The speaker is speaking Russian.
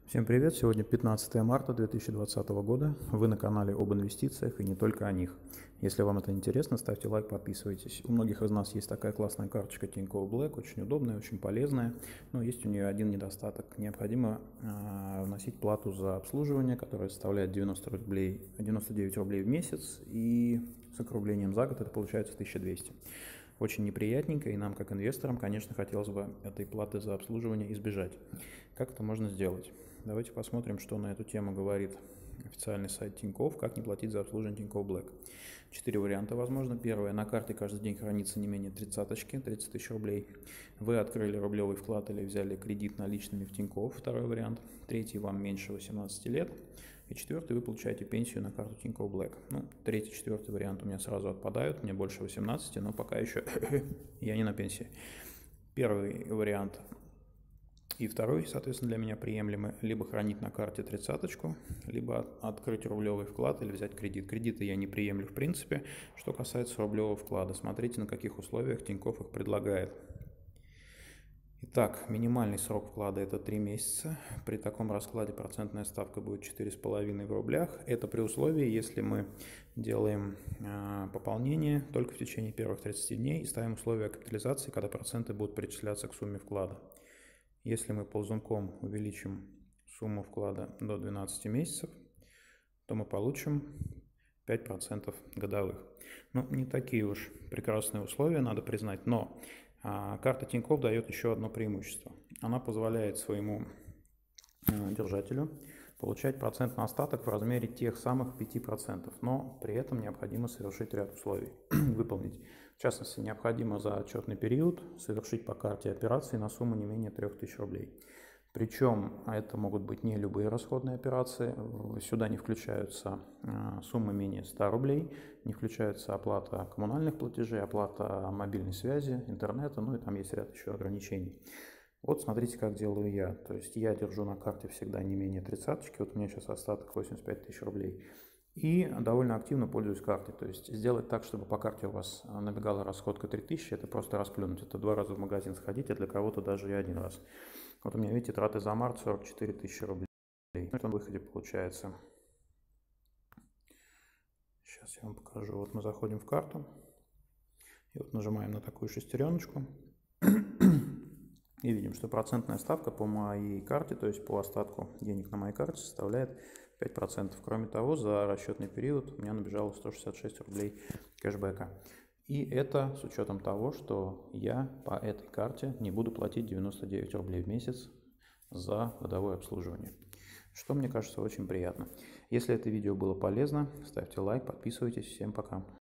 Всем привет! Сегодня 15 марта 2020 года. Вы на канале об инвестициях и не только о них. Если вам это интересно, ставьте лайк, подписывайтесь. У многих из нас есть такая классная карточка Тинькофф Black, очень удобная, очень полезная. Но есть у нее один недостаток. Необходимо вносить плату за обслуживание, которая составляет 99 рублей в месяц. И с округлением за год это получается 1200. Очень неприятненько, и нам, как инвесторам, конечно, хотелось бы этой платы за обслуживание избежать. Как это можно сделать? Давайте посмотрим, что на эту тему говорит официальный сайт Тинькофф, как не платить за обслуживание Тинькофф Black. 4 варианта возможно. Первое. На карте каждый день хранится не менее 30 тысяч рублей. Вы открыли рублевый вклад или взяли кредит наличными в Тинькофф. Второй вариант. Третий. Вам меньше 18 лет. И четвертый. Вы получаете пенсию на карту Тинькофф Black. Третий, четвертый вариант у меня сразу отпадают. Мне больше 18, но пока еще я не на пенсии. Первый вариант и второй, соответственно, для меня приемлемы: либо хранить на карте 30-очку, либо открыть рублевый вклад или взять кредит. Кредиты я не приемлю в принципе. Что касается рублевого вклада, смотрите, на каких условиях Тинькофф их предлагает. Итак, минимальный срок вклада это 3 месяца. При таком раскладе процентная ставка будет 4,5 в рублях. Это при условии, если мы делаем пополнение только в течение первых 30 дней и ставим условия капитализации, когда проценты будут перечисляться к сумме вклада. Если мы ползунком увеличим сумму вклада до 12 месяцев, то мы получим 5% годовых. Не такие уж прекрасные условия, надо признать, но карта Тинькофф дает еще одно преимущество. Она позволяет своему держателю получать процентный остаток в размере тех самых 5%, но при этом необходимо совершить ряд условий, выполнить. В частности, необходимо за отчетный период совершить по карте операции на сумму не менее 3000 рублей. Причем это могут быть не любые расходные операции, сюда не включаются суммы менее 100 рублей, не включается оплата коммунальных платежей, оплата мобильной связи, интернета, и там есть ряд еще ограничений. Вот смотрите, как делаю я. То есть я держу на карте всегда не менее 30-очки, вот у меня сейчас остаток 85 тысяч рублей. И довольно активно пользуюсь картой. То есть сделать так, чтобы по карте у вас набегала расходка 3000, это просто расплюнуть. Это 2 раза в магазин сходить, а для кого-то даже и 1 раз. Вот у меня, видите, траты за март 44 тысячи рублей. Это на выходе получается. Сейчас я вам покажу. Вот мы заходим в карту. И вот нажимаем на такую шестереночку. И видим, что процентная ставка по моей карте, то есть по остатку денег на моей карте, составляет 5%. Кроме того, за расчетный период у меня набежало 166 рублей кэшбэка. И это с учетом того, что я по этой карте не буду платить 99 рублей в месяц за годовое обслуживание. Что мне кажется очень приятно. Если это видео было полезно, ставьте лайк, подписывайтесь. Всем пока.